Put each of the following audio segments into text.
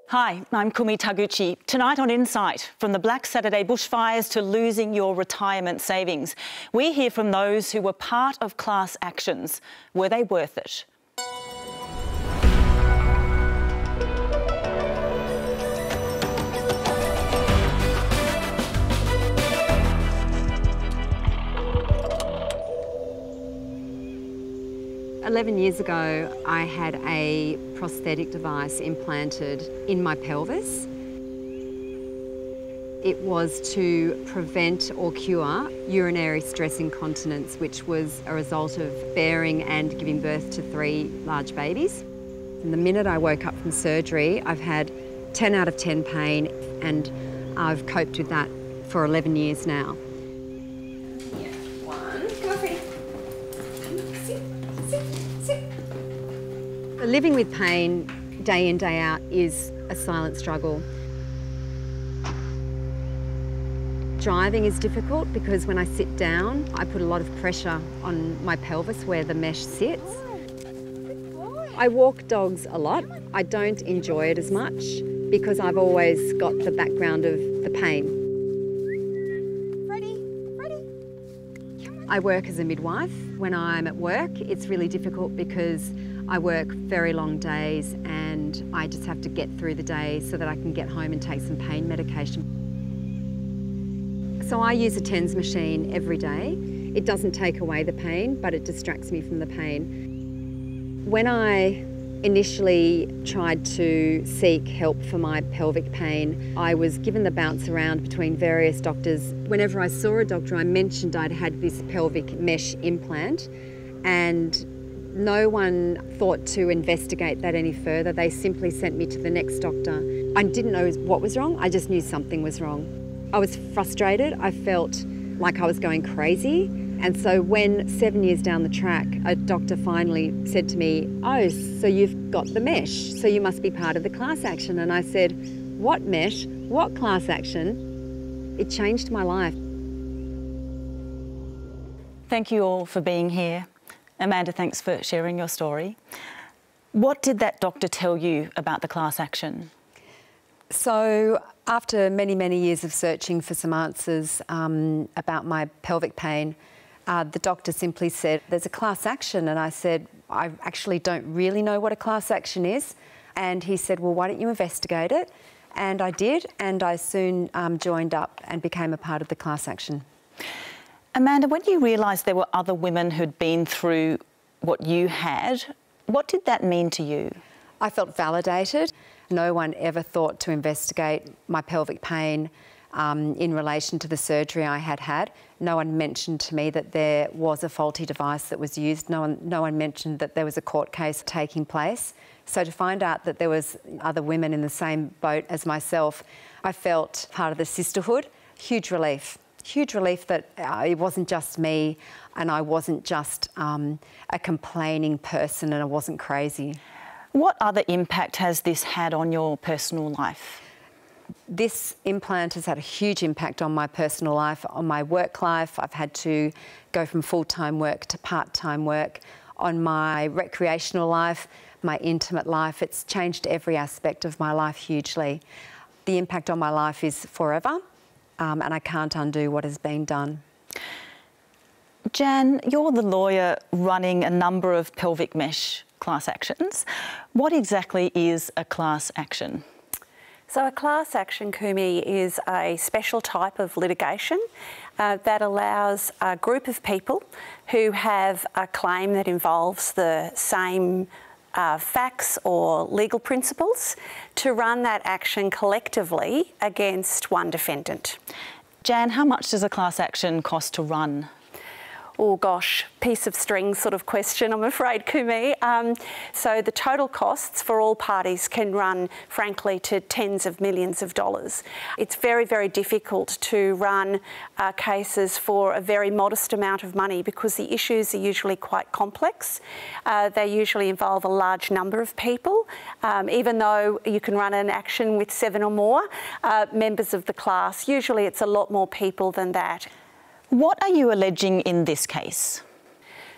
Hi, I'm Kumi Taguchi. Tonight on Insight, from the Black Saturday bushfires to losing your retirement savings, we hear from those who were part of class actions. Were they worth it? "11 years ago, I had a prosthetic device implanted in my pelvis. It was to prevent or cure urinary stress incontinence, which was a result of bearing and giving birth to 3 large babies. And the minute I woke up from surgery, I've had 10 out of 10 pain, and I've coped with that for 11 years now. Living with pain day in, day out is a silent struggle. Driving is difficult because when I sit down, I put a lot of pressure on my pelvis where the mesh sits. I walk dogs a lot. I don't enjoy it as much because I've always got the background of the pain. I work as a midwife. When I'm at work, it's really difficult because I work very long days and I just have to get through the day so that I can get home and take some pain medication. So I use a TENS machine every day. It doesn't take away the pain, but it distracts me from the pain. When I initially tried to seek help for my pelvic pain, I was given the bounce around between various doctors. Whenever I saw a doctor, I mentioned I'd had this pelvic mesh implant, and no one thought to investigate that any further. They simply sent me to the next doctor. I didn't know what was wrong, I just knew something was wrong. I was frustrated, I felt like I was going crazy. And so when 7 years down the track, a doctor finally said to me, "Oh, so you've got the mesh, so you must be part of the class action." And I said, "What mesh? What class action?" It changed my life. Thank you all for being here. Amanda, thanks for sharing your story. What did that doctor tell you about the class action? So after many, many years of searching for some answers about my pelvic pain, the doctor simply said, "There's a class action." And I said, "I actually don't really know what a class action is." And he said, "Well, why don't you investigate it?" And I did, and I soon joined up and became a part of the class action. Amanda, when you realised there were other women who'd been through what you had, what did that mean to you? I felt validated. No one ever thought to investigate my pelvic pain in relation to the surgery I had had. No one mentioned to me that there was a faulty device that was used. No one mentioned that there was a court case taking place. So to find out that there was other women in the same boat as myself, I felt part of the sisterhood. Huge relief. Huge relief that it wasn't just me and I wasn't just a complaining person and I wasn't crazy. What other impact has this had on your personal life? This implant has had a huge impact on my personal life, on my work life. I've had to go from full-time work to part-time work. On my recreational life, my intimate life, it's changed every aspect of my life hugely. The impact on my life is forever. And I can't undo what has been done. Jan, you're the lawyer running a number of pelvic mesh class actions. What exactly is a class action? So a class action, Kumi, is a special type of litigation that allows a group of people who have a claim that involves the same facts or legal principles to run that action collectively against one defendant. Jan, how much does a class action cost to run? Oh gosh, piece of string sort of question, I'm afraid, Kumi. So the total costs for all parties can run, frankly, to tens of millions of dollars. It's very, very difficult to run cases for a very modest amount of money because the issues are usually quite complex. They usually involve a large number of people. Even though you can run an action with 7 or more members of the class, usually it's a lot more people than that. What are you alleging in this case?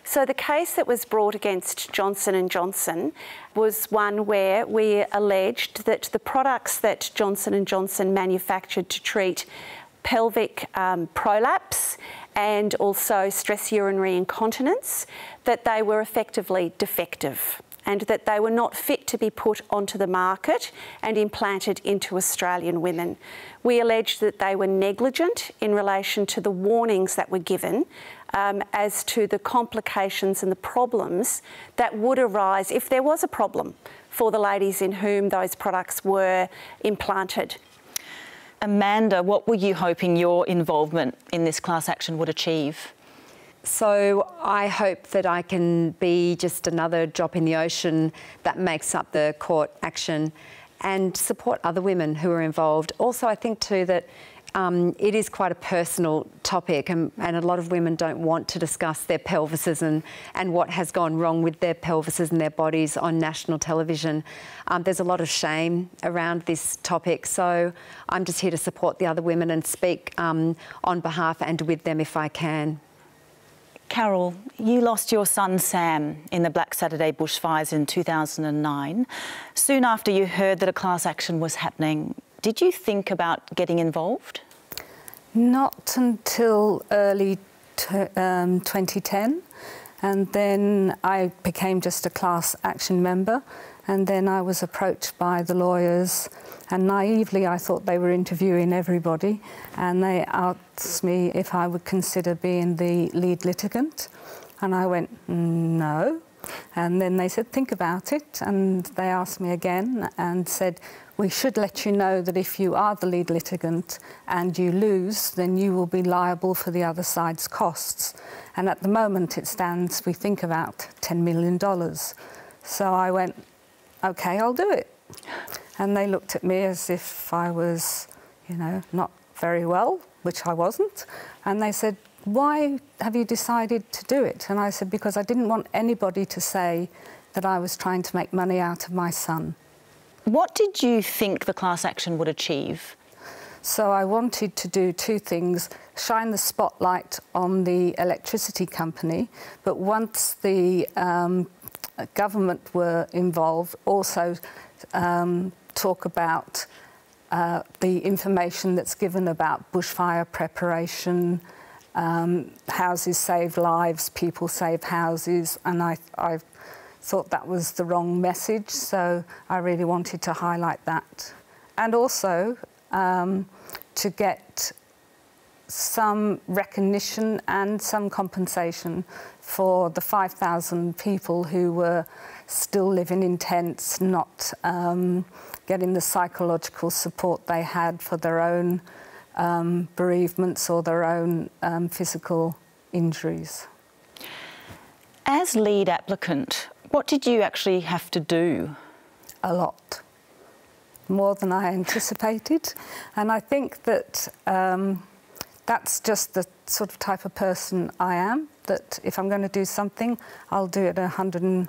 So the case that was brought against Johnson & Johnson was one where we alleged that the products that Johnson & Johnson manufactured to treat pelvic prolapse and also stress urinary incontinence, that they were effectively defective and that they were not fit to be put onto the market and implanted into Australian women. We alleged that they were negligent in relation to the warnings that were given as to the complications and the problems that would arise if there was a problem for the ladies in whom those products were implanted. Amanda, what were you hoping your involvement in this class action would achieve? So I hope that I can be just another drop in the ocean that makes up the court action and support other women who are involved. Also, I think too that it is quite a personal topic and a lot of women don't want to discuss their pelvises and what has gone wrong with their pelvises and their bodies on national television. There's a lot of shame around this topic, so I'm just here to support the other women and speak on behalf and with them if I can. Carol, you lost your son Sam in the Black Saturday bushfires in 2009. Soon after you heard that a class action was happening, did you think about getting involved? Not until early 2010, and then I became just a class action member, and then I was approached by the lawyers, and naively I thought they were interviewing everybody, and they asked me if I would consider being the lead litigant, and I went, no. And then they said, think about it, and they asked me again and said, we should let you know that if you are the lead litigant and you lose, then you will be liable for the other side's costs. And at the moment it stands, we think, about $10 million. So I went, OK, I'll do it. And they looked at me as if I was, you know, not very well, which I wasn't. And they said, why have you decided to do it? And I said, because I didn't want anybody to say that I was trying to make money out of my son. What did you think the class action would achieve? So I wanted to do two things: shine the spotlight on the electricity company, but once the government were involved, also talk about the information that's given about bushfire preparation. Houses save lives, people save houses, and I thought that was the wrong message, so I really wanted to highlight that. And also to get some recognition and some compensation for the 5,000 people who were still living in tents, not getting the psychological support they had for their own bereavements or their own physical injuries. As lead applicant, what did you actually have to do? A lot. More than I anticipated. And I think that that's just the sort of type of person I am, that if I'm going to do something, I'll do it 110%.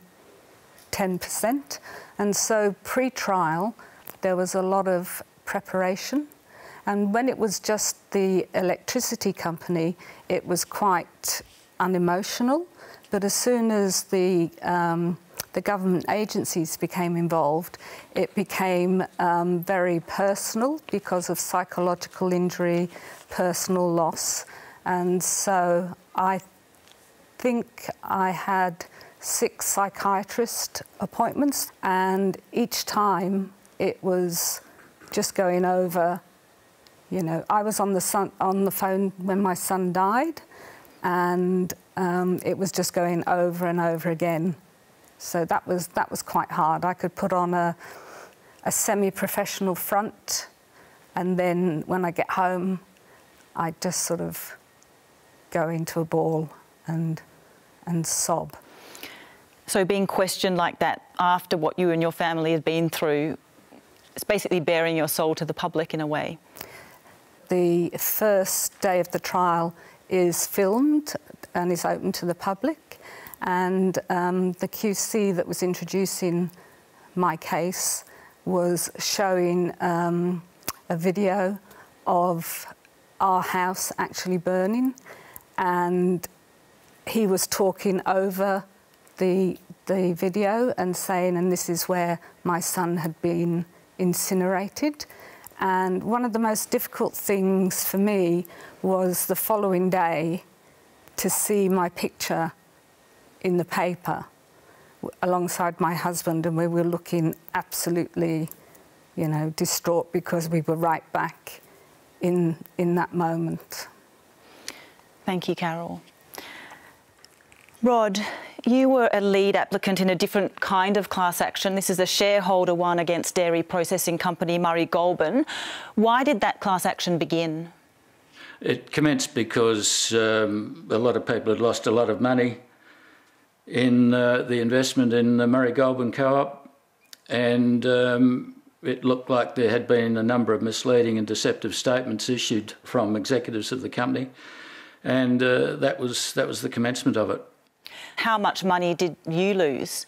And so pre-trial, there was a lot of preparation. And when it was just the electricity company, it was quite unemotional. But as soon as the government agencies became involved, it became very personal because of psychological injury, personal loss. And so I think I had 6 psychiatrist appointments, and each time it was just going over. You know, I was on the phone when my son died, and it was just going over and over again. So that was quite hard. I could put on a semi-professional front, and then when I get home, I just sort of go into a ball and sob. So being questioned like that after what you and your family had been through, it's basically bearing your soul to the public in a way. The first day of the trial is filmed and is open to the public, and the QC that was introducing my case was showing a video of our house actually burning, and he was talking over the video and saying, and this is where my son had been incinerated. And one of the most difficult things for me was the following day to see my picture in the paper alongside my husband, and we were looking absolutely, you know, distraught because we were right back in that moment. Thank you, Carol. Rod, you were a lead applicant in a different kind of class action. This is a shareholder one against dairy processing company Murray Goulburn. Why did that class action begin? It commenced because a lot of people had lost a lot of money in the investment in the Murray Goulburn Co-op, and it looked like there had been a number of misleading and deceptive statements issued from executives of the company, and that was the commencement of it. How much money did you lose?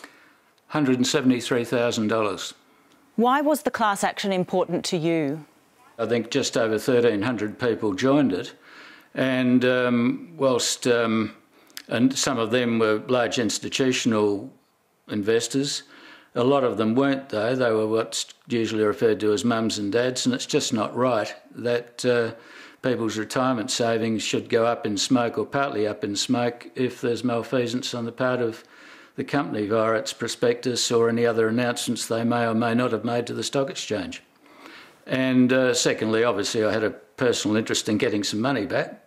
$173,000. Why was the class action important to you? I think just over 1,300 people joined it, and whilst and some of them were large institutional investors, a lot of them weren't though. They were what's usually referred to as mums and dads, and it's just not right that people's retirement savings should go up in smoke or partly up in smoke if there's malfeasance on the part of the company via its prospectus or any other announcements they may or may not have made to the stock exchange. And secondly, obviously, I had a personal interest in getting some money back.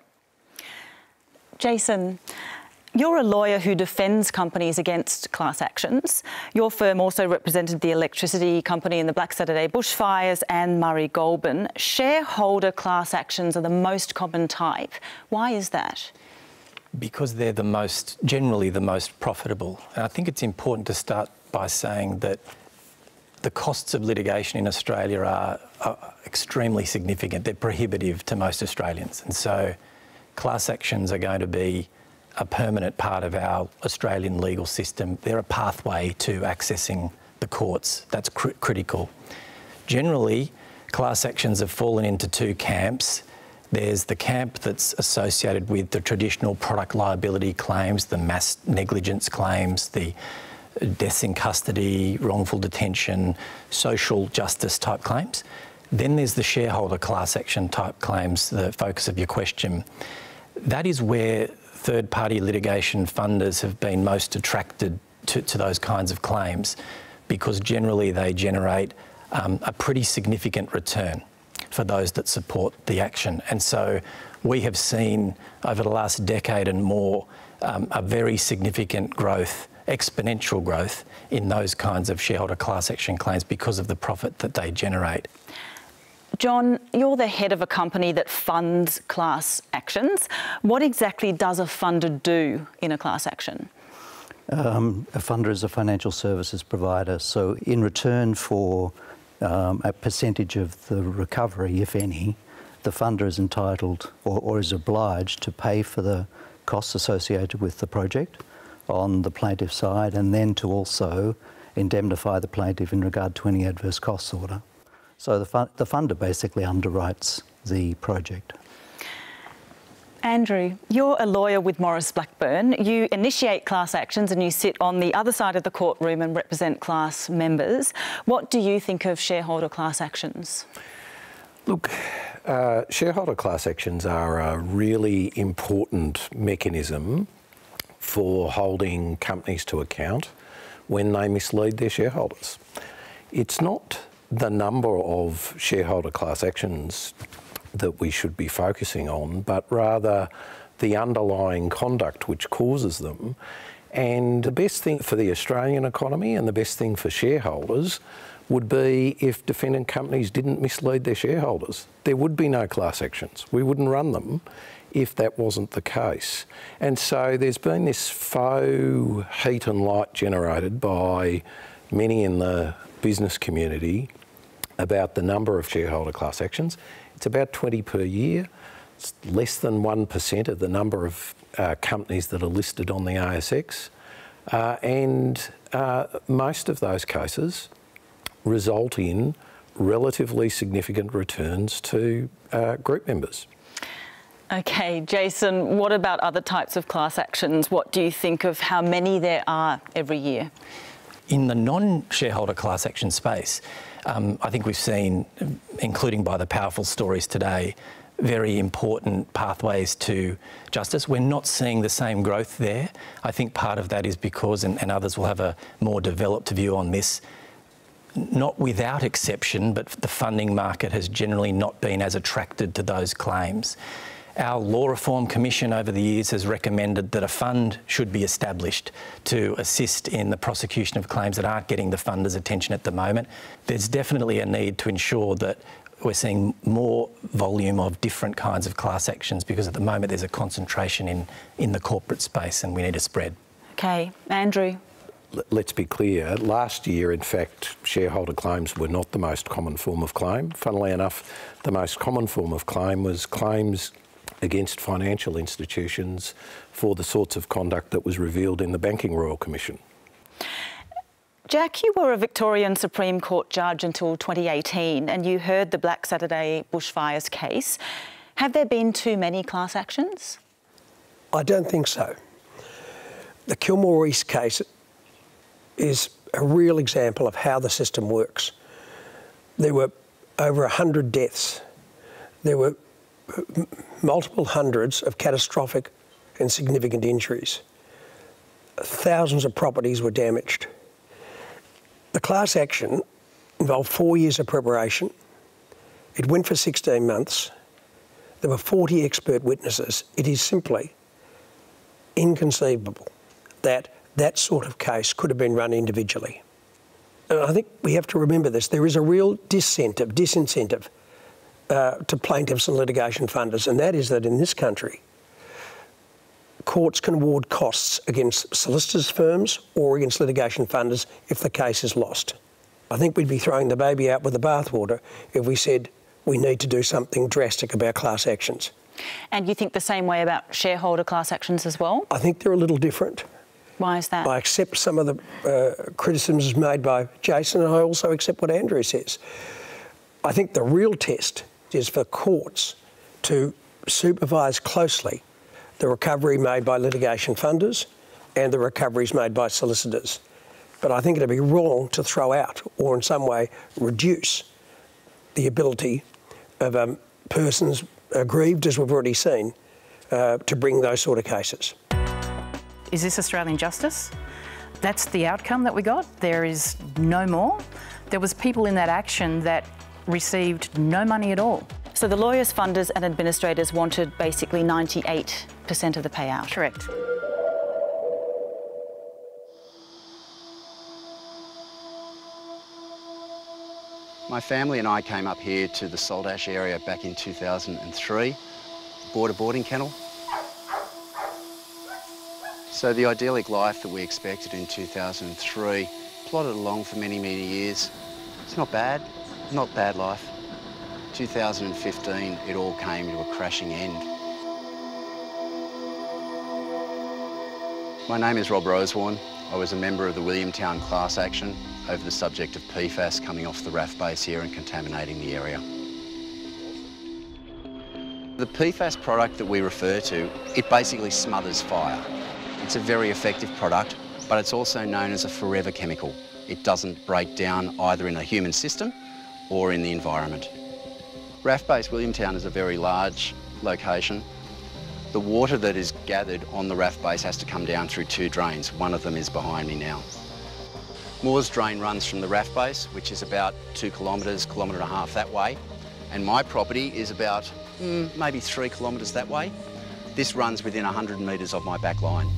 Jason, you're a lawyer who defends companies against class actions. Your firm also represented the electricity company in the Black Saturday bushfires and Murray Goulburn. Shareholder class actions are the most common type. Why is that? Because they're generally the most profitable. And I think it's important to start by saying that the costs of litigation in Australia are extremely significant. They're prohibitive to most Australians. And so class actions are going to be a permanent part of our Australian legal system. They're a pathway to accessing the courts. That's critical. Generally, class actions have fallen into two camps. There's the camp that's associated with the traditional product liability claims, the mass negligence claims, the deaths in custody, wrongful detention, social justice type claims. Then there's the shareholder class action type claims, the focus of your question. That is where third-party litigation funders have been most attracted to those kinds of claims, because generally they generate a pretty significant return for those that support the action. And so we have seen over the last decade and more a very significant growth, exponential growth in those kinds of shareholder class action claims because of the profit that they generate. John, you're the head of a company that funds class actions. What exactly does a funder do in a class action? A funder is a financial services provider. So in return for a percentage of the recovery, if any, the funder is entitled or is obliged to pay for the costs associated with the project on the plaintiff's side, and then to also indemnify the plaintiff in regard to any adverse costs order. So the funder basically underwrites the project. Andrew, you're a lawyer with Maurice Blackburn. You initiate class actions and you sit on the other side of the courtroom and represent class members. What do you think of shareholder class actions? Look, shareholder class actions are a really important mechanism for holding companies to account when they mislead their shareholders. It's not the number of shareholder class actions that we should be focusing on, but rather the underlying conduct which causes them. And the best thing for the Australian economy and the best thing for shareholders would be if defendant companies didn't mislead their shareholders. There would be no class actions. We wouldn't run them if that wasn't the case. And so there's been this faux heat and light generated by many in the business community about the number of shareholder class actions. It's about 20 per year. It's less than 1% of the number of companies that are listed on the ASX. And most of those cases result in relatively significant returns to group members. Okay, Jason, what about other types of class actions? What do you think of how many there are every year? In the non-shareholder class action space, I think we've seen, including by the powerful stories today, very important pathways to justice. We're not seeing the same growth there. I think part of that is because, and others will have a more developed view on this, not without exception, but the funding market has generally not been as attracted to those claims. Our Law Reform Commission over the years has recommended that a fund should be established to assist in the prosecution of claims that aren't getting the funders' attention at the moment. There's definitely a need to ensure that we're seeing more volume of different kinds of class actions, because at the moment there's a concentration in the corporate space and we need a spread. Okay, Andrew. Let's be clear, last year, in fact, shareholder claims were not the most common form of claim. Funnily enough, the most common form of claim was claims against financial institutions for the sorts of conduct that was revealed in the Banking Royal Commission. Jack, you were a Victorian Supreme Court judge until 2018 and you heard the Black Saturday bushfires case. Have there been too many class actions? I don't think so. The Kilmore East case is a real example of how the system works. There were over 100 deaths. There were multiple hundreds of catastrophic and significant injuries. Thousands of properties were damaged. The class action involved 4 years of preparation. It went for 16 months. There were 40 expert witnesses. It is simply inconceivable that that sort of case could have been run individually. And I think we have to remember this. There is a real disincentive to plaintiffs and litigation funders, and that is that in this country, courts can award costs against solicitors' firms or against litigation funders if the case is lost. I think we'd be throwing the baby out with the bathwater if we said we need to do something drastic about class actions. And you think the same way about shareholder class actions as well? I think they're a little different. Why is that? I accept some of the criticisms made by Jason, and I also accept what Andrew says. I think the real test is for courts to supervise closely the recovery made by litigation funders and the recoveries made by solicitors. But I think it'd be wrong to throw out or in some way reduce the ability of persons aggrieved, as we've already seen, to bring those sort of cases. Is this Australian justice? That's the outcome that we got. There is no more. There was people in that action that received no money at all. So the lawyers, funders and administrators wanted basically 98% of the payout? Correct. My family and I came up here to the Saltash area back in 2003, bought a boarding kennel. So the idyllic life that we expected in 2003 plodded along for many, many years. It's not bad life. 2015, it all came to a crashing end. My name is Rob Rosewarne. I was a member of the Williamtown class action over the subject of PFAS coming off the RAF base here and contaminating the area. The PFAS product that we refer to, it basically smothers fire. It's a very effective product, but it's also known as a forever chemical. It doesn't break down either in a human system or in the environment. RAF base Williamtown is a very large location. The water that is gathered on the RAF base has to come down through two drains. One of them is behind me now. Moore's drain runs from the RAF base, which is about 2 kilometres, kilometre and a half that way. And my property is about maybe 3 kilometres that way. This runs within 100 metres of my back line.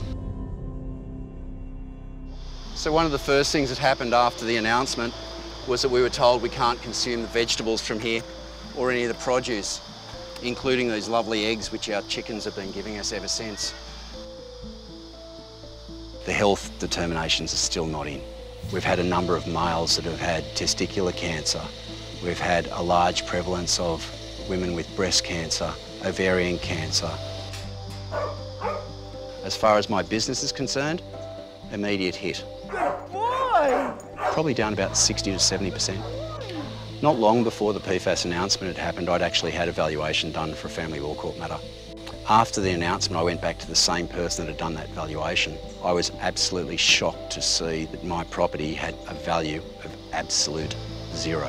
So one of the first things that happened after the announcement was that we were told we can't consume the vegetables from here or any of the produce, including these lovely eggs which our chickens have been giving us ever since. The health determinations are still not in. We've had a number of males that have had testicular cancer. We've had a large prevalence of women with breast cancer, ovarian cancer. As far as my business is concerned, immediate hit. Probably down about 60 to 70%. Not long before the PFAS announcement had happened, I'd actually had a valuation done for a family law court matter. After the announcement, I went back to the same person that had done that valuation. I was absolutely shocked to see that my property had a value of absolute zero.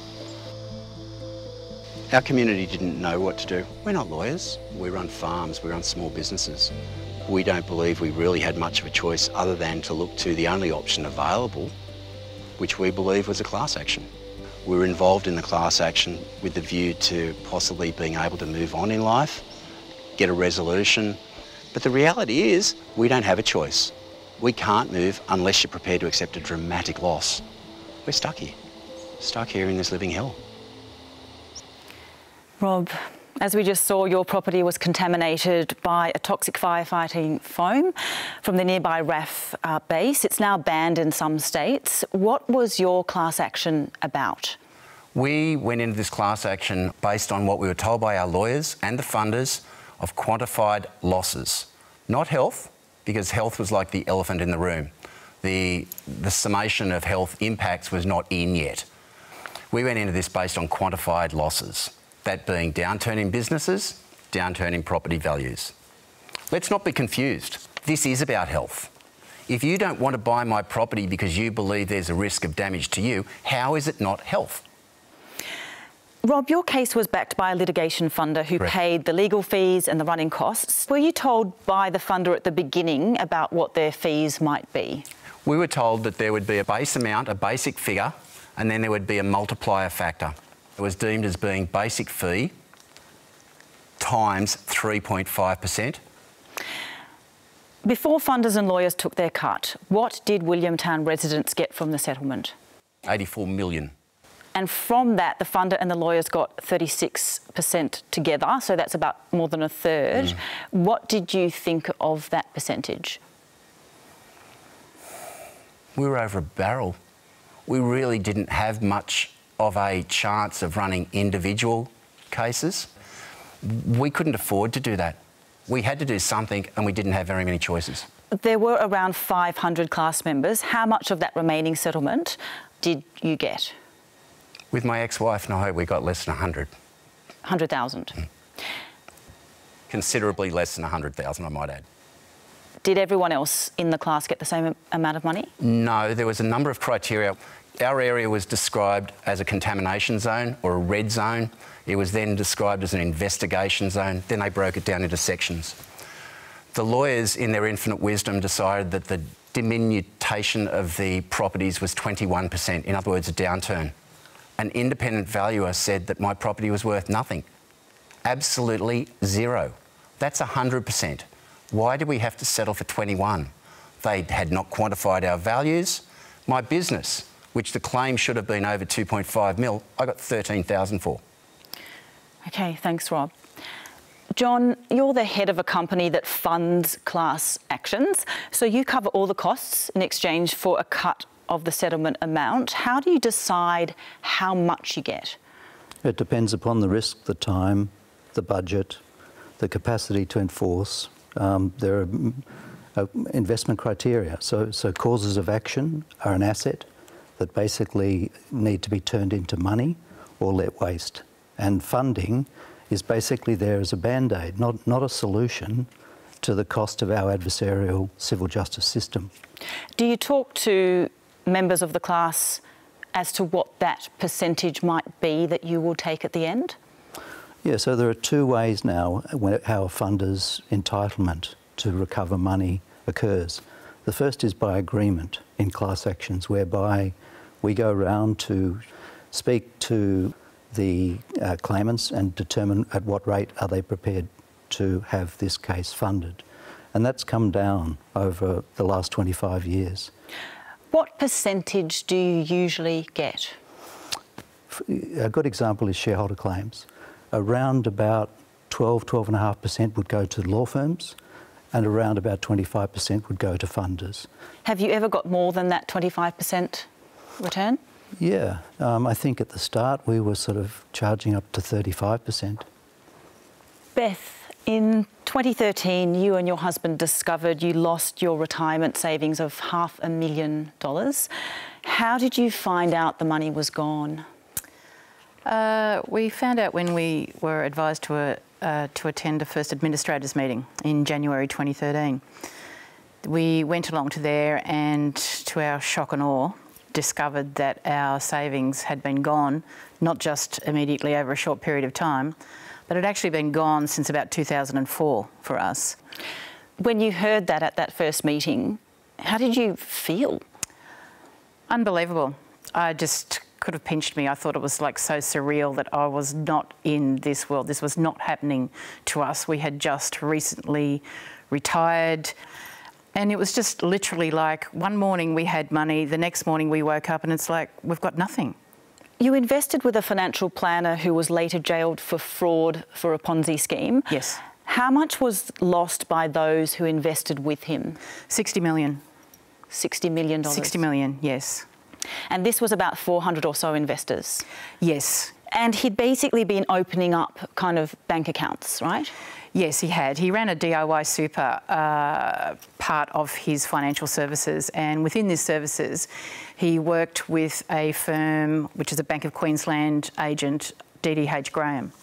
Our community didn't know what to do. We're not lawyers. We run farms, we run small businesses. We don't believe we really had much of a choice other than to look to the only option available, which we believe was a class action. We were involved in the class action with the view to possibly being able to move on in life, get a resolution. But the reality is, we don't have a choice. We can't move unless you're prepared to accept a dramatic loss. We're stuck here in this living hell. Rob, as we just saw, your property was contaminated by a toxic firefighting foam from the nearby RAF base. It's now banned in some states. What was your class action about? We went into this class action based on what we were told by our lawyers and the funders of quantified losses. Not health, because health was like the elephant in the room. The summation of health impacts was not in yet. We went into this based on quantified losses. That being downturn in businesses, downturn in property values. Let's not be confused. This is about health. If you don't want to buy my property because you believe there's a risk of damage to you, how is it not health? Rob, your case was backed by a litigation funder who paid the legal fees and the running costs. Were you told by the funder at the beginning about what their fees might be? We were told that there would be a base amount, a basic figure, and then there would be a multiplier factor. It was deemed as being basic fee times 3.5%. Before funders and lawyers took their cut, what did Williamtown residents get from the settlement? 84 million. And from that, the funder and the lawyers got 36% together, so that's about more than a third. What did you think of that percentage? We were over a barrel. We really didn't have much of a chance of running individual cases. We couldn't afford to do that. We had to do something and we didn't have very many choices. There were around 500 class members. How much of that remaining settlement did you get? With my ex-wife, no, we got less than 100. 100,000? Considerably less than 100,000, I might add. Did everyone else in the class get the same amount of money? No, there was a number of criteria. Our area was described as a contamination zone or a red zone. It was then described as an investigation zone. Then they broke it down into sections. The lawyers, in their infinite wisdom, decided that the diminution of the properties was 21%, in other words, a downturn. An independent valuer said that my property was worth nothing. Absolutely zero. That's 100%. Why did we have to settle for 21? They had not quantified our values. My business, which the claim should have been over 2.5 mil, I got 13,000 for. Okay, thanks, Rob. John, you're the head of a company that funds class actions, so you cover all the costs in exchange for a cut of the settlement amount. How do you decide how much you get? It depends upon the risk, the time, the budget, the capacity to enforce. There are investment criteria. So causes of action are an asset that basically need to be turned into money or let waste. And funding is basically there as a band-aid, not a solution to the cost of our adversarial civil justice system. Do you talk to members of the class as to what that percentage might be that you will take at the end? Yeah, so there are two ways now how a funder's entitlement to recover money occurs. The first is by agreement in class actions, whereby we go around to speak to the claimants and determine at what rate are they prepared to have this case funded. And that's come down over the last 25 years. What percentage do you usually get? A good example is shareholder claims. Around about 12.5% would go to law firms and around about 25% would go to funders. Have you ever got more than that 25% return? Yeah, I think at the start we were sort of charging up to 35%. Beth, in 2013 you and your husband discovered you lost your retirement savings of $500,000. How did you find out the money was gone? We found out when we were advised to attend a first administrators meeting in January 2013. We went along to there and, to our shock and awe, discovered that our savings had been gone, not just immediately over a short period of time, but had actually been gone since about 2004 for us. When you heard that at that first meeting, how did you feel? Unbelievable. I just could have pinched me. I thought it was like so surreal that I was not in this world. This was not happening to us. We had just recently retired. And it was just literally like one morning we had money, the next morning we woke up and it's like, we've got nothing. You invested with a financial planner who was later jailed for fraud for a Ponzi scheme. Yes. How much was lost by those who invested with him? 60 million. $60 million? 60 million, yes. And this was about 400 or so investors? Yes. And he'd basically been opening up kind of bank accounts, right? Yes, he had. He ran a DIY super part of his financial services, and within these services he worked with a firm which is a Bank of Queensland agent, DDH Graham.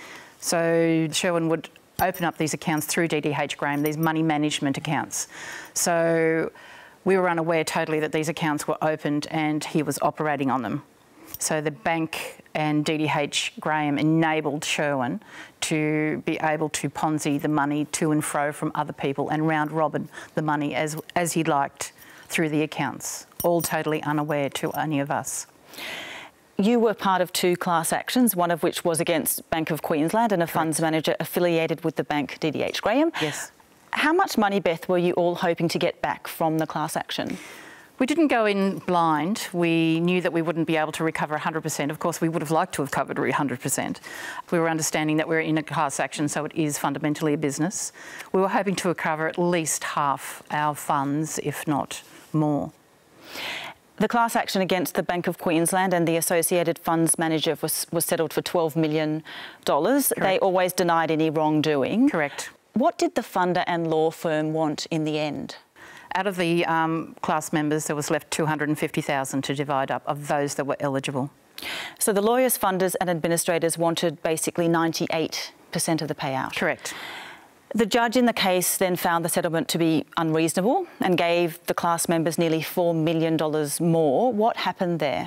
So Sherwin would open up these accounts through DDH Graham, these money management accounts. So we were unaware totally that these accounts were opened and he was operating on them. So the bank and DDH Graham enabled Sherwin to be able to Ponzi the money to and fro from other people and round robin the money as he liked through the accounts, all totally unaware to any of us. You were part of two class actions, one of which was against Bank of Queensland and a funds manager affiliated with the bank, DDH Graham. Yes. How much money, Beth, were you all hoping to get back from the class action? We didn't go in blind. We knew that we wouldn't be able to recover 100%. Of course, we would have liked to have covered 100%. We were understanding that we're in a class action, so it is fundamentally a business. We were hoping to recover at least half our funds, if not more. The class action against the Bank of Queensland and the associated funds manager was settled for $12 million. Correct. They always denied any wrongdoing. Correct. What did the funder and law firm want in the end? Out of the class members, there was left $250,000 to divide up of those that were eligible. So the lawyers, funders and administrators wanted basically 98% of the payout. Correct. The judge in the case then found the settlement to be unreasonable and gave the class members nearly $4 million more. What happened there?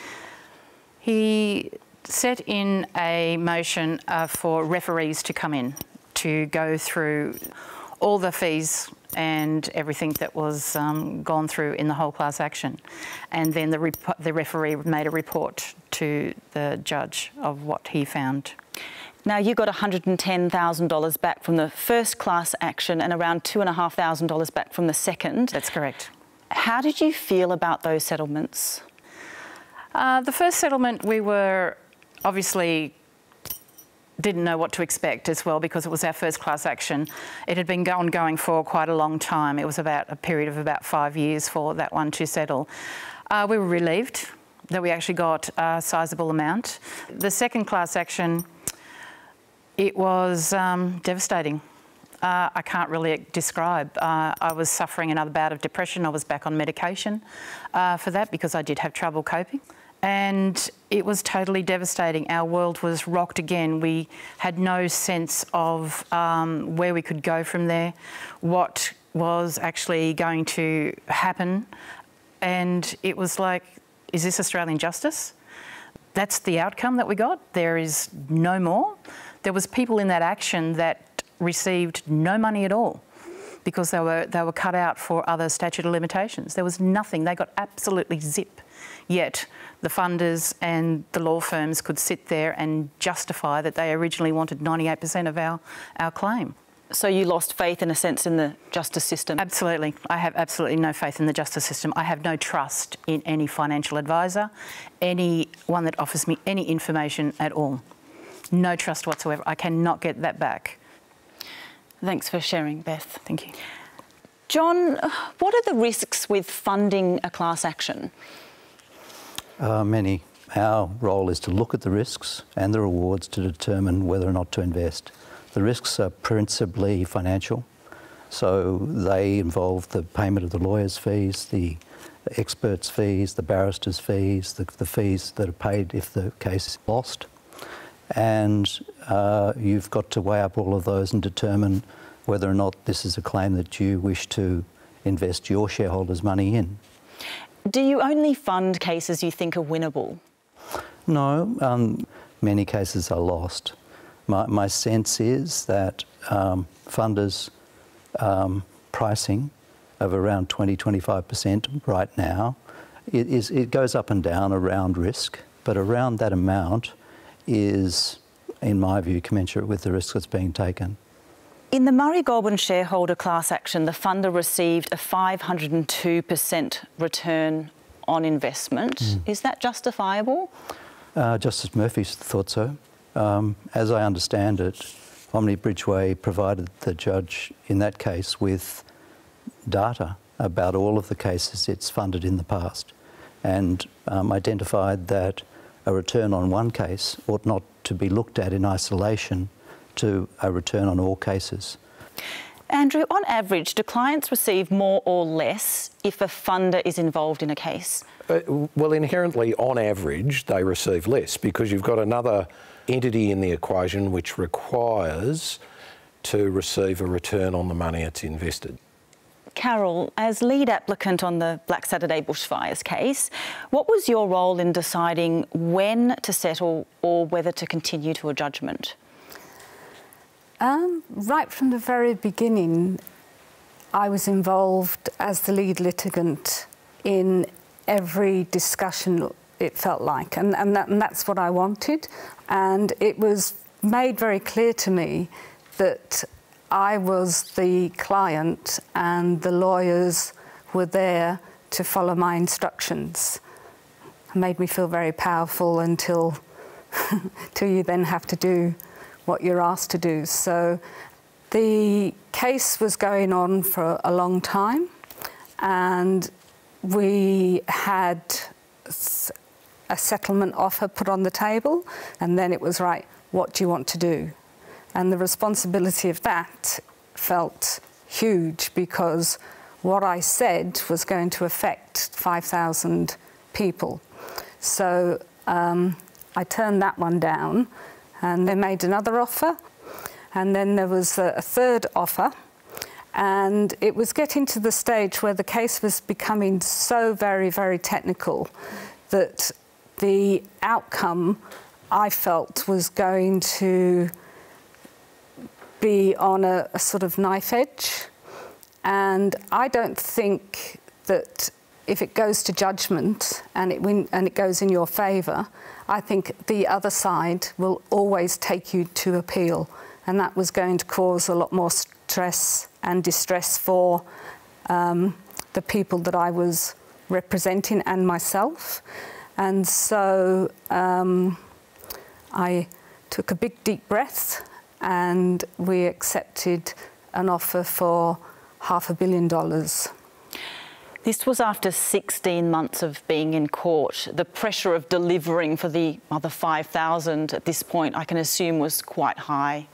He set in a motion for referees to come in to go through all the fees and everything that was gone through in the whole class action. And then the referee made a report to the judge of what he found. Now, you got $110,000 back from the first class action and around $2,500 back from the second. That's correct. How did you feel about those settlements? The first settlement, we were obviously didn't know what to expect as well because it was our first class action. It had been ongoing for quite a long time. It was about a period of about 5 years for that one to settle. We were relieved that we actually got a sizable amount. The second class action, it was devastating. I can't really describe. I was suffering another bout of depression. I was back on medication for that because I did have trouble coping. And it was totally devastating. Our world was rocked again. We had no sense of where we could go from there, what was actually going to happen. And it was like, is this Australian justice? That's the outcome that we got. There is no more. There was people in that action that received no money at all because they were cut out for other statute of limitations. There was nothing. They got absolutely zip. Yet the funders and the law firms could sit there and justify that they originally wanted 98% of our claim. So you lost faith, in a sense, in the justice system? Absolutely. I have absolutely no faith in the justice system. I have no trust in any financial advisor, anyone that offers me any information at all. No trust whatsoever. I cannot get that back. Thanks for sharing, Beth. Thank you. John, what are the risks with funding a class action? Many. Our role is to look at the risks and the rewards to determine whether or not to invest. The risks are principally financial, so they involve the payment of the lawyers' fees, the experts' fees, the barristers' fees, the fees that are paid if the case is lost. And you've got to weigh up all of those and determine whether or not this is a claim that you wish to invest your shareholders' money in. Do you only fund cases you think are winnable? No, many cases are lost. My sense is that funders' pricing of around 20-25% right now, it goes up and down around risk, but around that amount is, in my view, commensurate with the risk that's being taken. In the Murray-Goulburn shareholder class action, the funder received a 502% return on investment. Is that justifiable? Justice Murphy thought so. As I understand it, Omni Bridgeway provided the judge in that case with data about all of the cases it's funded in the past, and identified that a return on one case ought not to be looked at in isolation to a return on all cases. Andrew, on average, do clients receive more or less if a funder is involved in a case? Well, inherently, on average, they receive less because you've got another entity in the equation which requires to receive a return on the money it's invested. Carol, as lead applicant on the Black Saturday bushfires case, what was your role in deciding when to settle or whether to continue to a judgment? Right from the very beginning, I was involved as the lead litigant in every discussion, it felt like, and that's what I wanted. And it was made very clear to me that I was the client and the lawyers were there to follow my instructions. It made me feel very powerful until you then have to do what you're asked to do. So the case was going on for a long time, and we had a settlement offer put on the table, and then it was, right, what do you want to do? And the responsibility of that felt huge because what I said was going to affect 5,000 people. So I turned that one down, and they made another offer, and then there was a third offer, and it was getting to the stage where the case was becoming so very, very technical that the outcome, I felt, was going to be on a sort of knife edge. And I don't think that if it goes to judgment and it goes in your favour, I think the other side will always take you to appeal, and that was going to cause a lot more stress and distress for the people that I was representing and myself. And so I took a big deep breath, and we accepted an offer for $500 million. This was after 16 months of being in court. The pressure of delivering for the other 5,000 at this point, I can assume, was quite high.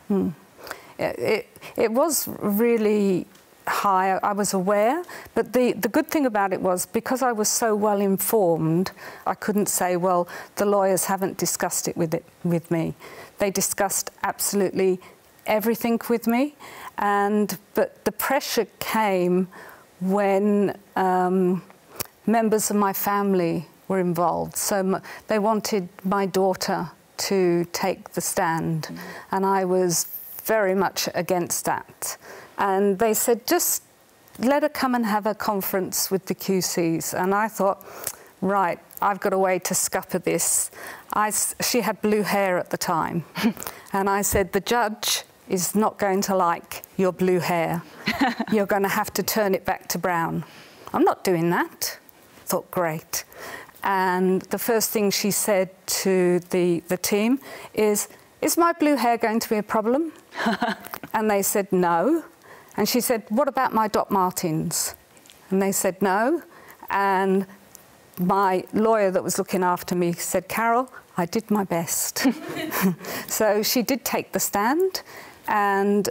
It was really high, I was aware, but the good thing about it was because I was so well informed, I couldn't say, well, the lawyers haven't discussed it with me. They discussed absolutely everything with me, but the pressure came when members of my family were involved. So they wanted my daughter to take the stand, and I was very much against that. And they said, just let her come and have a conference with the QCs. And I thought, right, I've got a way to scupper this. She had blue hair at the time. And I said, the judge is not going to like your blue hair. You're going to have to turn it back to brown. I'm not doing that. I thought, great. And the first thing she said to the team is my blue hair going to be a problem? And they said, no. And she said, what about my Doc Martens? And they said, no. And my lawyer that was looking after me said, Carol, I did my best. So she did take the stand, and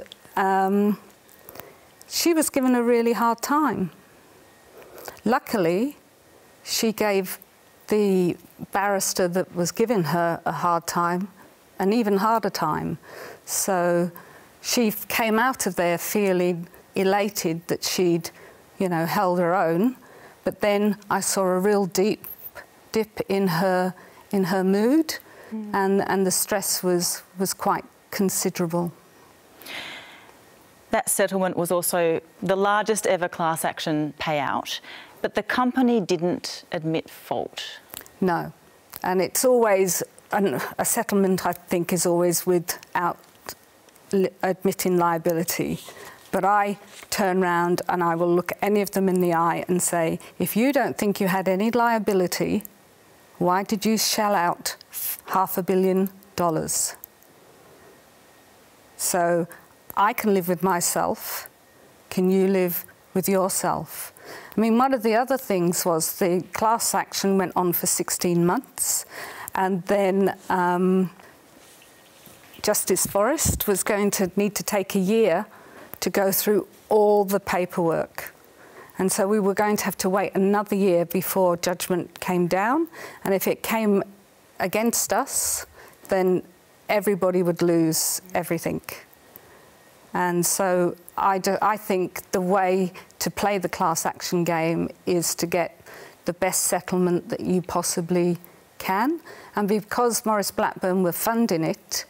she was given a really hard time. Luckily, she gave the barrister that was giving her a hard time an even harder time. So she came out of there feeling elated that she'd, held her own, but then I saw a real deep dip in her mood, and the stress was quite considerable. That settlement was also the largest ever class action payout, but the company didn't admit fault. No, and it's always, a settlement I think is always without admitting liability. But I turn round and I will look any of them in the eye and say, if you don't think you had any liability, why did you shell out $500 million? So I can live with myself. Can you live with yourself? I mean, one of the other things was the class action went on for 16 months, and then Justice Forrest was going to need to take a year to go through all the paperwork. And so we were going to have to wait another year before judgment came down. And if it came against us, then everybody would lose everything. And so I think the way to play the class action game is to get the best settlement that you possibly can. And because Maurice Blackburn were funding it,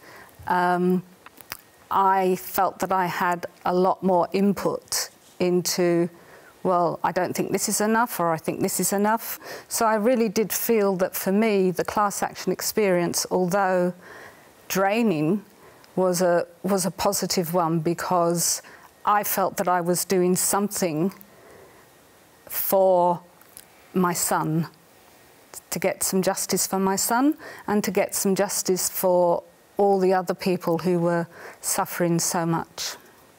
I felt that I had a lot more input into, well, I don't think this is enough, or I think this is enough. So I really did feel that for me, the class action experience, although draining, was a positive one, because I felt that I was doing something for my son, to get some justice for my son and to get some justice for all the other people who were suffering so much.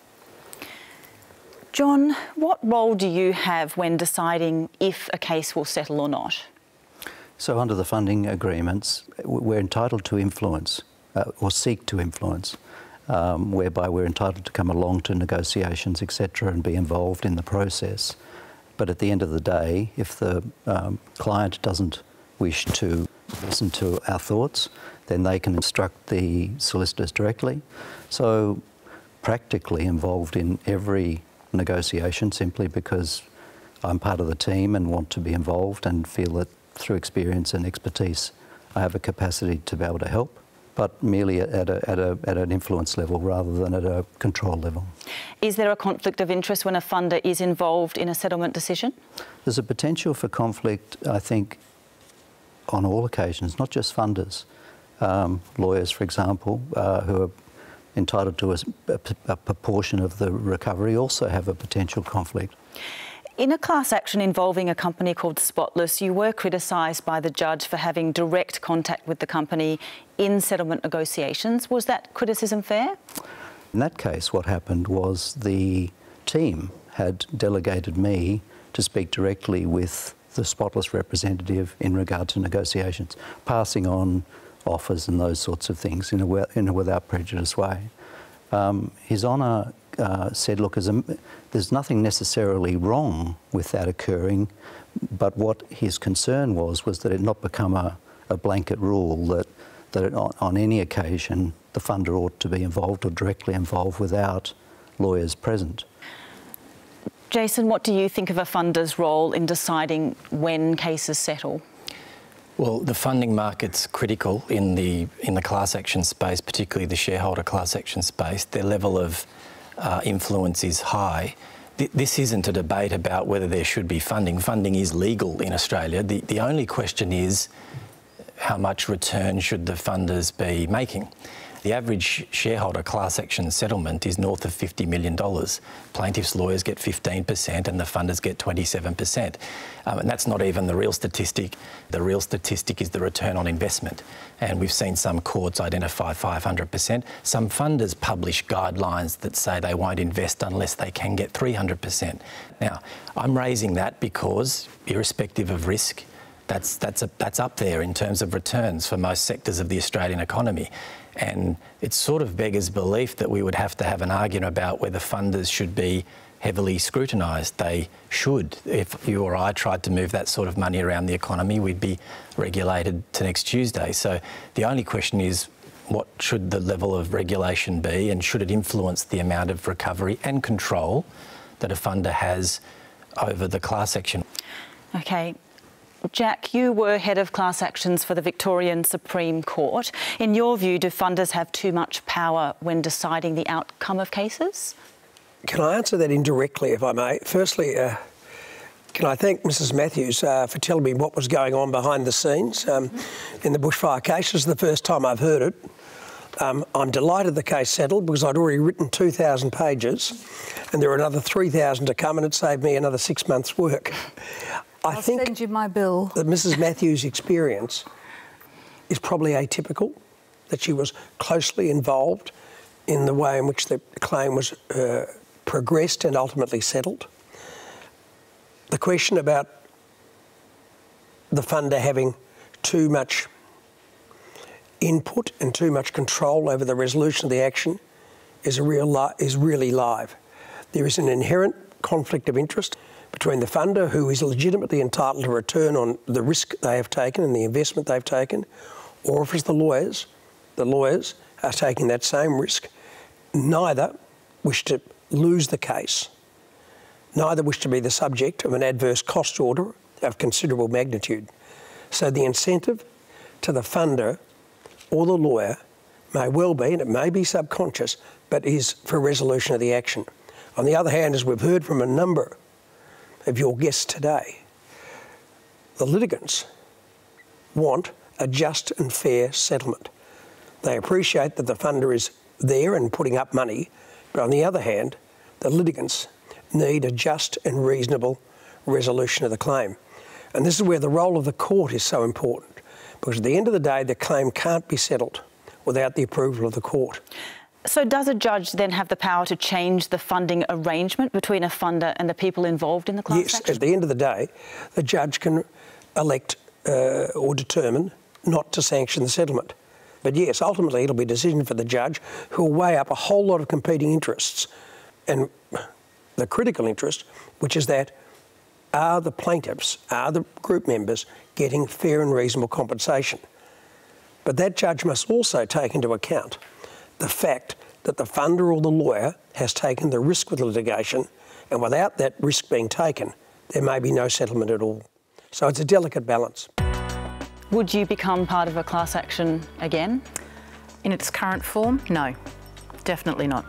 John, what role do you have when deciding if a case will settle or not? So under the funding agreements, we're entitled to influence, or seek to influence, whereby we're entitled to come along to negotiations, etc., and be involved in the process. But at the end of the day, if the client doesn't wish to listen to our thoughts, then they can instruct the solicitors directly. So practically involved in every negotiation, simply because I'm part of the team and want to be involved and feel that through experience and expertise I have a capacity to be able to help, but merely at an influence level rather than at a control level. Is there a conflict of interest when a funder is involved in a settlement decision? There's a potential for conflict, I think, on all occasions, not just funders. Lawyers, for example, who are entitled to a proportion of the recovery also have a potential conflict. In a class action involving a company called Spotless, you were criticised by the judge for having direct contact with the company in settlement negotiations. Was that criticism fair? In that case, what happened was the team had delegated me to speak directly with the Spotless representative in regard to negotiations, passing on offers and those sorts of things in a without prejudice way. His Honour said, look, there's nothing necessarily wrong with that occurring, but what his concern was that it not become a blanket rule that on any occasion the funder ought to be involved or directly involved without lawyers present. Jason, what do you think of a funder's role in deciding when cases settle? Well, the funding market's critical in the class action space, particularly the shareholder class action space. Their level of influence is high. This isn't a debate about whether there should be funding. Funding is legal in Australia. The only question is how much return should the funders be making? The average shareholder class action settlement is north of $50 million. Plaintiffs' lawyers get 15% and the funders get 27%. And that's not even the real statistic. The real statistic is the return on investment. And we've seen some courts identify 500%. Some funders publish guidelines that say they won't invest unless they can get 300%. Now, I'm raising that because, irrespective of risk, that's up there in terms of returns for most sectors of the Australian economy. And it sort of beggars belief that we would have to have an argument about whether funders should be heavily scrutinised. They should. If you or I tried to move that sort of money around the economy, we'd be regulated to next Tuesday. So the only question is, what should the level of regulation be, and should it influence the amount of recovery and control that a funder has over the class action? Okay. Jack, you were head of class actions for the Victorian Supreme Court. In your view, do funders have too much power when deciding the outcome of cases? Can I answer that indirectly, if I may? Firstly, can I thank Mrs Matthews for telling me what was going on behind the scenes in the bushfire case. This is the first time I've heard it. I'm delighted the case settled because I'd already written 2,000 pages and there are another 3,000 to come, and it saved me another 6 months' work. I'll send you my bill. That Mrs Matthews' experience is probably atypical, that she was closely involved in the way in which the claim was progressed and ultimately settled. The question about the funder having too much input and too much control over the resolution of the action is really live. There is an inherent conflict of interest between the funder, who is legitimately entitled to return on the risk they have taken and the investment they've taken, or if it's the lawyers are taking that same risk. Neither wish to lose the case. Neither wish to be the subject of an adverse cost order of considerable magnitude. So the incentive to the funder or the lawyer may well be, and it may be subconscious, but is for resolution of the action. On the other hand, as we've heard from a number of your guests today, the litigants want a just and fair settlement. They appreciate that the funder is there and putting up money, but on the other hand, the litigants need a just and reasonable resolution of the claim. And this is where the role of the court is so important, because at the end of the day, the claim can't be settled without the approval of the court. So does a judge then have the power to change the funding arrangement between a funder and the people involved in the class action? Yes, at the end of the day, the judge can elect or determine not to sanction the settlement. But yes, ultimately it'll be a decision for the judge, who will weigh up a whole lot of competing interests. And the critical interest, which is that are the plaintiffs, are the group members getting fair and reasonable compensation? But that judge must also take into account the fact that the funder or the lawyer has taken the risk with the litigation, and without that risk being taken, there may be no settlement at all. So it's a delicate balance. Would you become part of a class action again? In its current form, no, definitely not.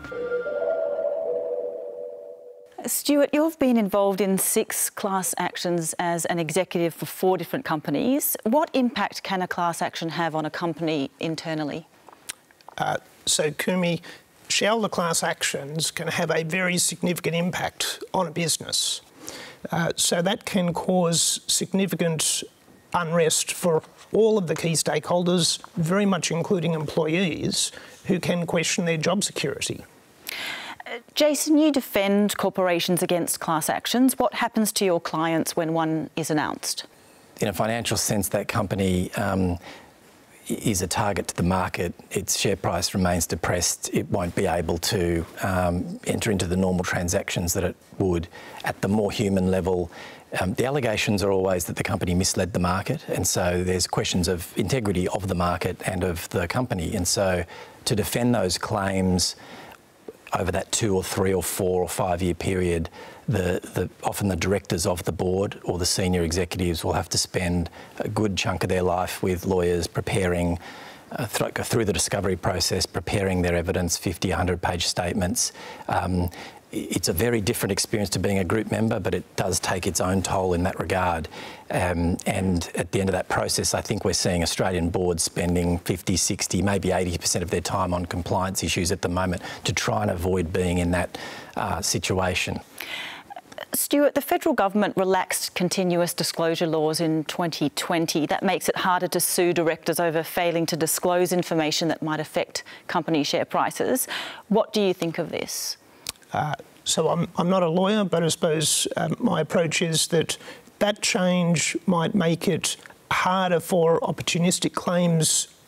Stuart, you've been involved in 6 class actions as an executive for 4 different companies. What impact can a class action have on a company internally? So, Kumi, shareholder class actions can have a very significant impact on a business. So that can cause significant unrest for all of the key stakeholders, very much including employees, who can question their job security. Jason, you defend corporations against class actions. What happens to your clients when one is announced? In a financial sense, that company is a target to the market. Its share price remains depressed. It won't be able to enter into the normal transactions that it would. At the more human level, the allegations are always that the company misled the market, and so there's questions of integrity of the market and of the company. And so to defend those claims over that 2 or 3 or 4 or 5 year period, often the directors of the board or the senior executives will have to spend a good chunk of their life with lawyers preparing, go through the discovery process, preparing their evidence, 50, 100-page statements. It's a very different experience to being a group member, but it does take its own toll in that regard. And at the end of that process, I think we're seeing Australian boards spending 50, 60, maybe 80% of their time on compliance issues at the moment to try and avoid being in that situation. Stuart, the federal government relaxed continuous disclosure laws in 2020. That makes it harder to sue directors over failing to disclose information that might affect company share prices. What do you think of this? So I'm not a lawyer, but I suppose my approach is that that change might make it harder for opportunistic claims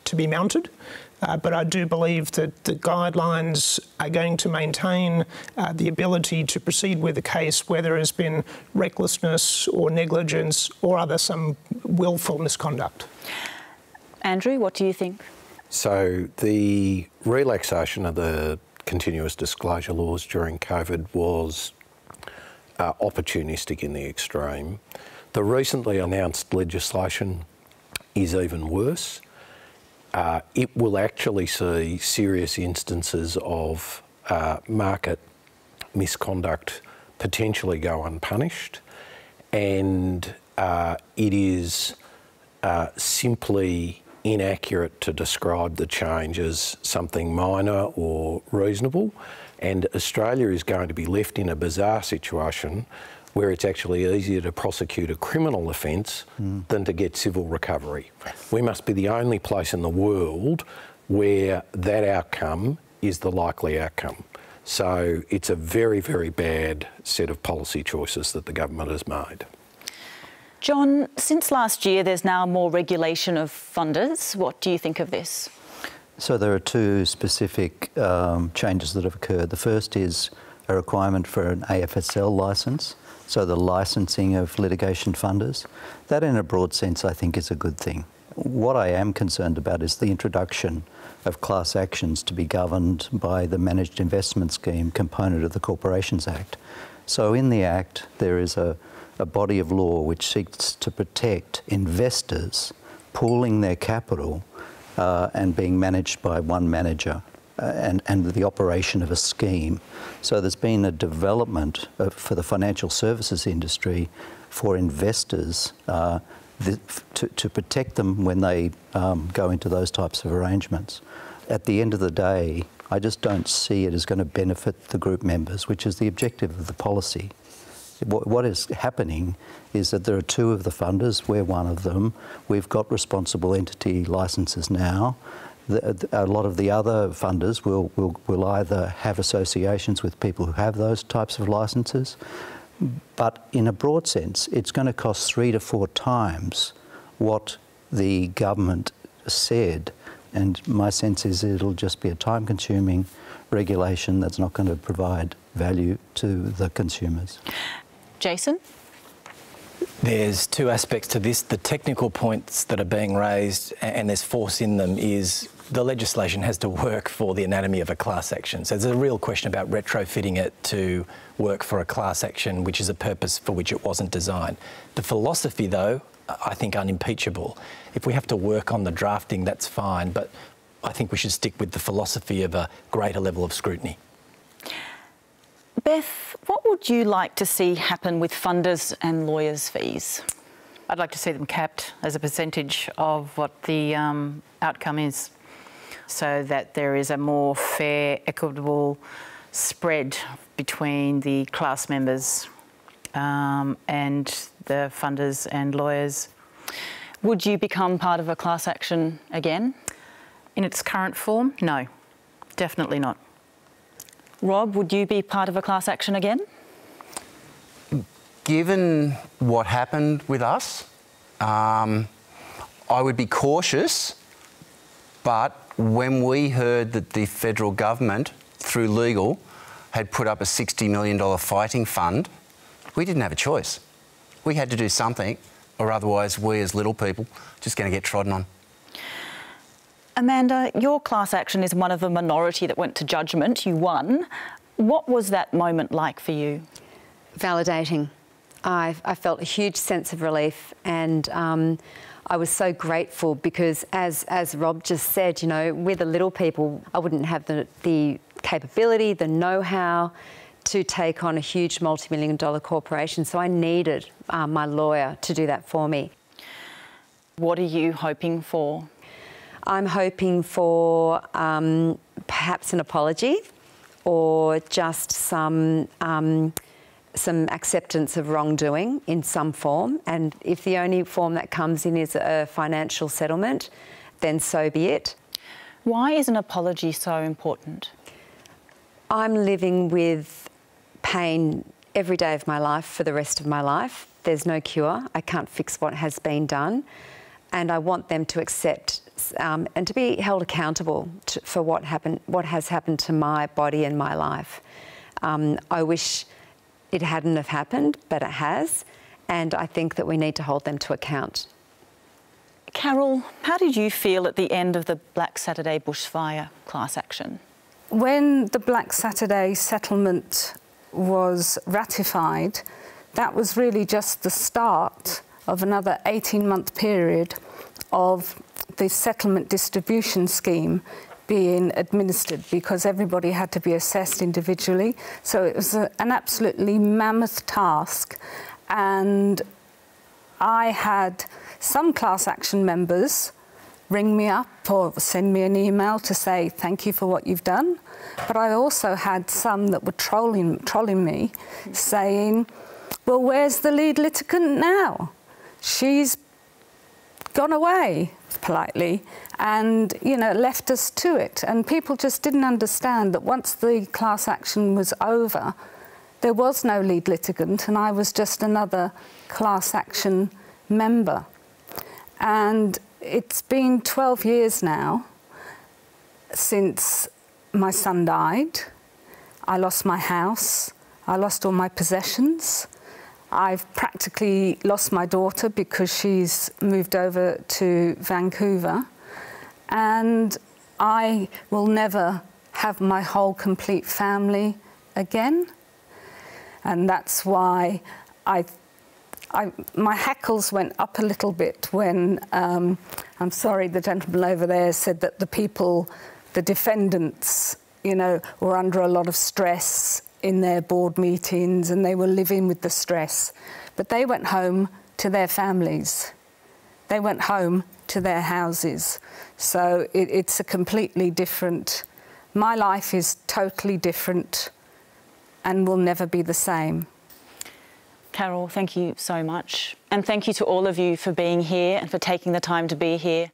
to be mounted. But I do believe that the guidelines are going to maintain the ability to proceed with the case where there has been recklessness or negligence or some willful misconduct. Andrew, what do you think? So the relaxation of the continuous disclosure laws during COVID was opportunistic in the extreme. The recently announced legislation is even worse. It will actually see serious instances of market misconduct potentially go unpunished, and it is simply inaccurate to describe the change as something minor or reasonable, and Australia is going to be left in a bizarre situation where it's actually easier to prosecute a criminal offence than to get civil recovery. We must be the only place in the world where that outcome is the likely outcome. So it's a very, very bad set of policy choices that the government has made. John, since last year there's now more regulation of funders. What do you think of this? So there are two specific changes that have occurred. The first is a requirement for an AFSL licence, so the licensing of litigation funders. That in a broad sense I think is a good thing. What I am concerned about is the introduction of class actions to be governed by the Managed Investment Scheme component of the Corporations Act. So in the Act there is a body of law which seeks to protect investors pooling their capital and being managed by one manager and the operation of a scheme. So there's been a development for the financial services industry for investors to protect them when they go into those types of arrangements. At the end of the day, I just don't see it as going to benefit the group members, which is the objective of the policy. What is happening is that there are two of the funders, we're one of them. We've got responsible entity licences now. A lot of the other funders will either have associations with people who have those types of licences, but in a broad sense, it's going to cost 3 to 4 times what the government said, and my sense is it'll just be a time-consuming regulation that's not going to provide value to the consumers. Jason? There's two aspects to this. The technical points that are being raised, and there's force in them, is the legislation has to work for the anatomy of a class action. So there's a real question about retrofitting it to work for a class action, which is a purpose for which it wasn't designed. The philosophy, though, I think unimpeachable. If we have to work on the drafting, that's fine, but I think we should stick with the philosophy of a greater level of scrutiny. Beth, what would you like to see happen with funders and lawyers' fees? I'd like to see them capped as a percentage of what the outcome is, so that there is a more fair, equitable spread between the class members and the funders and lawyers. Would you become part of a class action again? In its current form, no, definitely not. Rob, would you be part of a class action again? Given what happened with us, I would be cautious, but when we heard that the federal government, through legal, had put up a $60 million fighting fund, we didn't have a choice. We had to do something, or otherwise we as little people just going to get trodden on. Amanda, your class action is one of the minority that went to judgment. You won. What was that moment like for you? Validating. I felt a huge sense of relief, and I was so grateful because, as Rob just said, you know, we're the little people. I wouldn't have the capability, the know-how to take on a huge multi-million-dollar corporation, so I needed my lawyer to do that for me. What are you hoping for? I'm hoping for perhaps an apology or just some acceptance of wrongdoing in some form. And if the only form that comes in is a financial settlement, then so be it. Why is an apology so important? I'm living with pain every day of my life for the rest of my life. There's no cure. I can't fix what has been done. And I want them to accept payments and to be held accountable for what has happened to my body and my life. I wish it hadn't have happened, but it has, and I think that we need to hold them to account. Carol, how did you feel at the end of the Black Saturday bushfire class action? When the Black Saturday settlement was ratified, that was really just the start of another 18-month period of the settlement distribution scheme being administered, because everybody had to be assessed individually. So it was an absolutely mammoth task, and I had some class action members ring me up or send me an email to say thank you for what you've done, but I also had some that were trolling me, saying, well, where's the lead litigant now? She's gone away, politely, and, you know, left us to it. And people just didn't understand that once the class action was over, there was no lead litigant, and I was just another class action member. And it's been 12 years now since my son died. I lost my house, I lost all my possessions. I've practically lost my daughter because she's moved over to Vancouver, and I will never have my whole complete family again. And that's why my hackles went up a little bit when, I'm sorry, the gentleman over there said that the defendants, you know, were under a lot of stress in their board meetings, and they were living with the stress. But they went home to their families. They went home to their houses. So it's a completely different... My life is totally different and will never be the same. Carol, thank you so much. And thank you to all of you for being here and for taking the time to be here.